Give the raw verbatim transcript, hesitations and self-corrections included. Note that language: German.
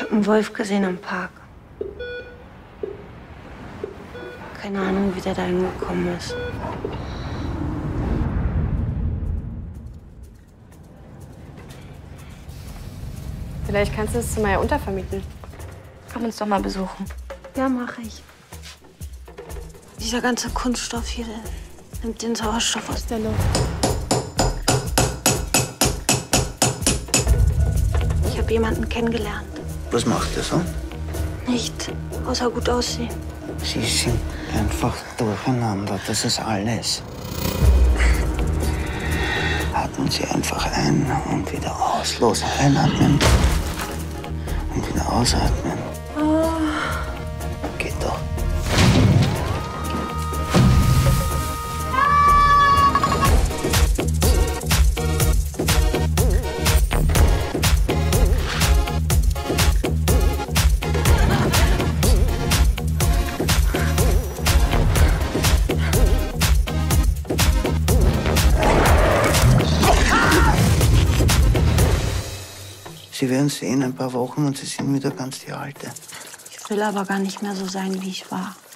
habe einen Wolf gesehen im Park. Keine Ahnung, wie der da hingekommen ist. Vielleicht kannst du das Zimmer ja untervermieten. Komm uns doch mal besuchen. Ja, mache ich. Dieser ganze Kunststoff hier, der nimmt den Sauerstoff aus der Luft. Ich habe jemanden kennengelernt. Was macht er so? Nicht, außer gut aussehen. Sie sind einfach durcheinander, das ist alles. Atmen Sie einfach ein und wieder aus. Los, einatmen und wieder ausatmen. Oh. Geht doch. Sie werden sehen, ein paar Wochen und Sie sind wieder ganz die Alte. Ich will aber gar nicht mehr so sein, wie ich war.